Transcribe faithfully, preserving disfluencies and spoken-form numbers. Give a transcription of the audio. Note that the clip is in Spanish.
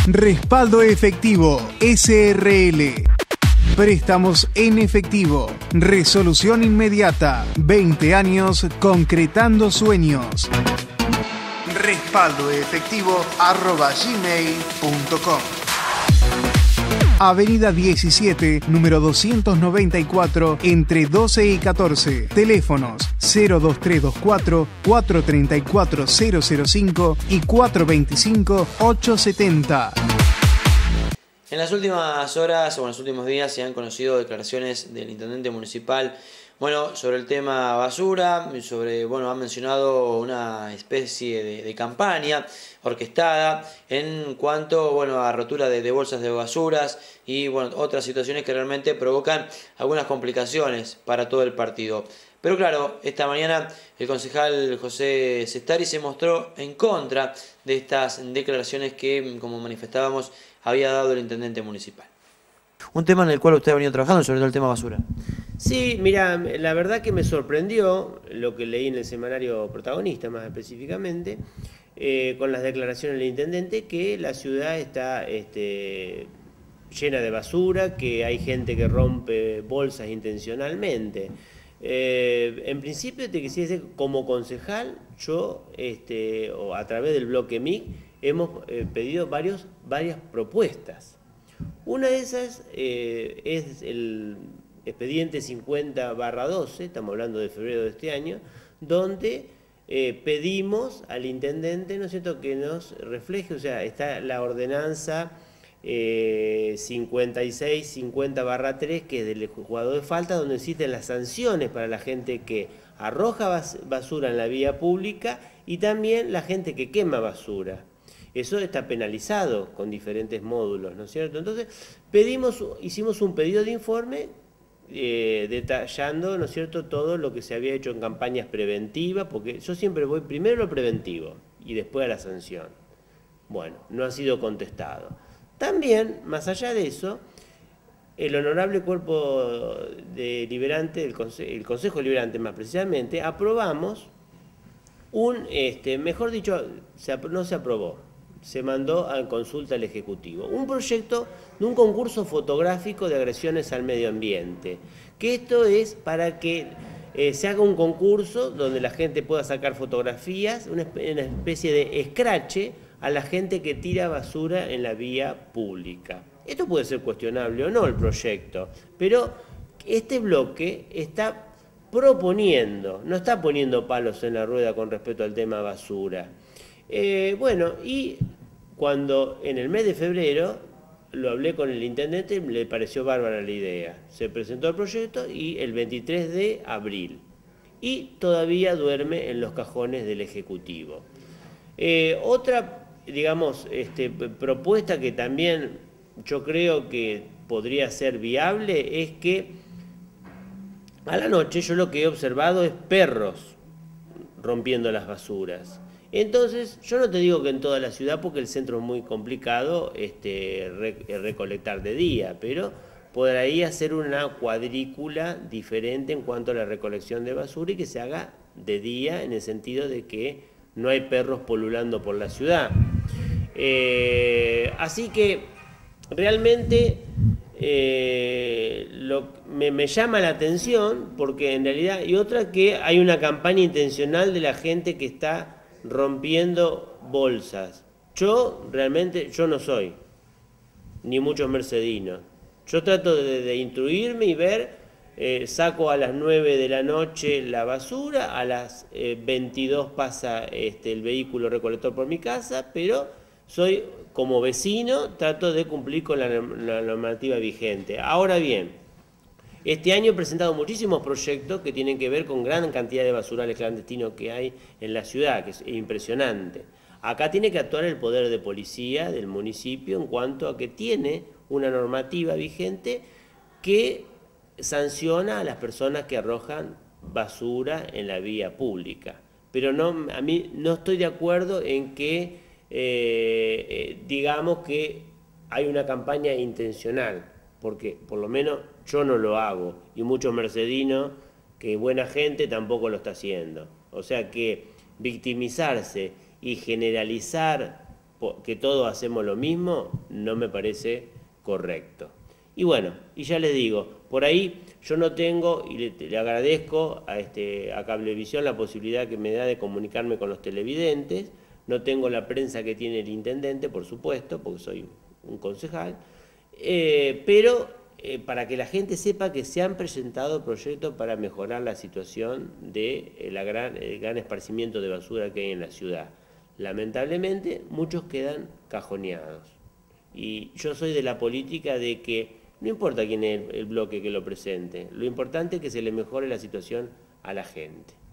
Respaldo Efectivo, S R L. Préstamos en efectivo. Resolución inmediata. veinte años concretando sueños. Respaldoefectivo arroba gmail punto com. Avenida diecisiete, número doscientos noventa y cuatro, entre doce y catorce. Teléfonos cero dos tres dos cuatro, cuatro tres cuatro cero cero cinco y cuatro dos cinco, ocho siete cero. En las últimas horas o en los últimos días se han conocido declaraciones del intendente municipal, bueno, sobre el tema basura, sobre, bueno, han mencionado una especie de, de campaña orquestada en cuanto, bueno, a rotura de, de bolsas de basuras y, bueno, otras situaciones que realmente provocan algunas complicaciones para todo el partido. Pero claro, esta mañana el concejal José Sestari se mostró en contra de estas declaraciones que, como manifestábamos, había dado el intendente municipal. Un tema en el cual usted ha venido trabajando, sobre todo el tema basura. Sí, mira, la verdad que me sorprendió lo que leí en el semanario Protagonista, más específicamente, eh, con las declaraciones del intendente, que la ciudad está este, llena de basura, que hay gente que rompe bolsas intencionalmente. Eh, en principio, te quisiera decir, como concejal, yo, este, o a través del bloque M I C, hemos eh, pedido varios, varias propuestas. Una de esas eh, es el expediente cincuenta barra doce, estamos hablando de febrero de este año, donde eh, pedimos al intendente, ¿no es cierto?, que nos refleje, o sea, está la ordenanza eh, cincuenta y seis cincuenta barra tres, que es del jugador de falta, donde existen las sanciones para la gente que arroja basura en la vía pública y también la gente que quema basura. Eso está penalizado con diferentes módulos, ¿no es cierto? Entonces, pedimos, hicimos un pedido de informe eh, detallando, ¿no es cierto?, todo lo que se había hecho en campañas preventivas, porque yo siempre voy primero a lo preventivo y después a la sanción. Bueno, no ha sido contestado. También, más allá de eso, el honorable cuerpo deliberante, el, conse el Consejo Deliberante más precisamente, aprobamos un, este, mejor dicho, se, no se aprobó, se mandó a consulta al Ejecutivo, un proyecto de un concurso fotográfico de agresiones al medio ambiente, que esto es para que eh, se haga un concurso donde la gente pueda sacar fotografías, una, una especie de escrache a la gente que tira basura en la vía pública. Esto puede ser cuestionable o no el proyecto, pero este bloque está proponiendo, no está poniendo palos en la rueda con respecto al tema basura. Eh, bueno, y cuando en el mes de febrero lo hablé con el intendente, le pareció bárbara la idea. Se presentó el proyecto y el veintitrés de abril. Y todavía duerme en los cajones del Ejecutivo. Eh, otra, digamos, este, propuesta que también yo creo que podría ser viable es que a la noche yo lo que he observado es perros rompiendo las basuras. Entonces, yo no te digo que en toda la ciudad, porque el centro es muy complicado este, recolectar de día, pero por ahí hacer una cuadrícula diferente en cuanto a la recolección de basura y que se haga de día, en el sentido de que no hay perros polulando por la ciudad. Eh, así que realmente eh, lo, me, me llama la atención, porque en realidad, y otra que hay una campaña intencional de la gente que está rompiendo bolsas. Yo realmente, yo no soy, ni muchos mercedinos. Yo trato de, de instruirme y ver, eh, saco a las nueve de la noche la basura, a las eh, veintidós pasa este, el vehículo recolector por mi casa, pero soy como vecino, trato de cumplir con la, la normativa vigente. Ahora bien, este año he presentado muchísimos proyectos que tienen que ver con gran cantidad de basurales clandestinos que hay en la ciudad, que es impresionante. Acá tiene que actuar el poder de policía del municipio en cuanto a que tiene una normativa vigente que sanciona a las personas que arrojan basura en la vía pública. Pero no, a mí no estoy de acuerdo en que eh, eh, digamos que hay una campaña intencional, porque por lo menos yo no lo hago, y muchos mercedinos, que buena gente, tampoco lo está haciendo. O sea que victimizarse y generalizar que todos hacemos lo mismo, no me parece correcto. Y bueno, y ya les digo, por ahí yo no tengo, y le, le agradezco a, este, a Cablevisión la posibilidad que me da de comunicarme con los televidentes, no tengo la prensa que tiene el intendente, por supuesto, porque soy un concejal, eh, pero eh, para que la gente sepa que se han presentado proyectos para mejorar la situación de eh, la gran, el gran esparcimiento de basura que hay en la ciudad. Lamentablemente, muchos quedan cajoneados. Y yo soy de la política de que no importa quién es el, el bloque que lo presente, lo importante es que se le mejore la situación a la gente.